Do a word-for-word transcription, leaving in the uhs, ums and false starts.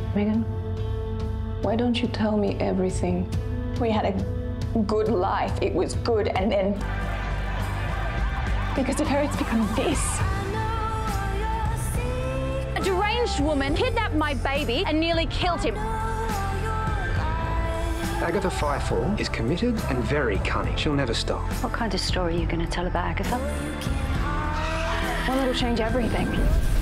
Megan, why don't you tell me everything? We had a good life. It was good, and then because of her, it's become this. A deranged woman kidnapped my baby and nearly killed him. Agatha Firefall is committed and very cunning. She'll never stop. What kind of story are you going to tell about Agatha? One that'll change everything.